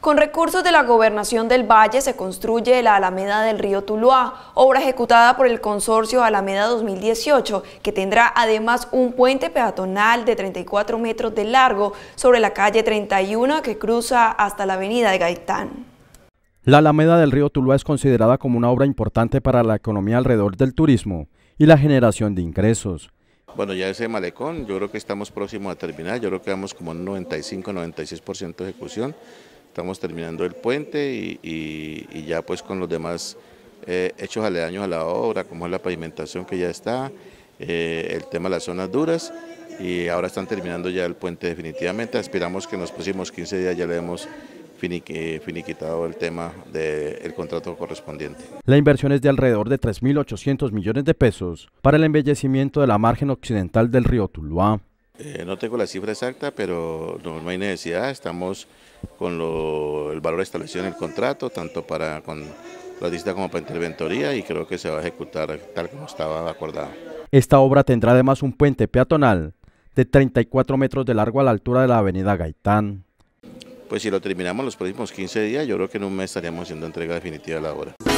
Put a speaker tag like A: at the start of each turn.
A: Con recursos de la Gobernación del Valle se construye la Alameda del Río Tuluá, obra ejecutada por el consorcio Alameda 2018, que tendrá además un puente peatonal de 34 metros de largo sobre la calle 31 que cruza hasta la avenida de Gaitán.
B: La Alameda del Río Tuluá es considerada como una obra importante para la economía alrededor del turismo y la generación de ingresos.
C: Bueno, ya ese malecón, yo creo que estamos próximos a terminar, yo creo que vamos como un 95-96% de ejecución. Estamos terminando el puente y ya pues con los demás hechos aledaños a la obra, como es la pavimentación que ya está, el tema de las zonas duras, y ahora están terminando ya el puente definitivamente. Aspiramos que en los próximos 15 días ya le hemos finiquitado el tema del contrato correspondiente.
B: La inversión es de alrededor de 3.800 millones de pesos para el embellecimiento de la margen occidental del río Tuluá.
C: No tengo la cifra exacta, pero no hay necesidad. Estamos con el valor establecido en el contrato, tanto con la lista como para interventoría, y creo que se va a ejecutar tal como estaba acordado.
B: Esta obra tendrá además un puente peatonal de 34 metros de largo a la altura de la avenida Gaitán.
C: Pues si lo terminamos los próximos 15 días, yo creo que en un mes estaríamos haciendo entrega definitiva de la obra.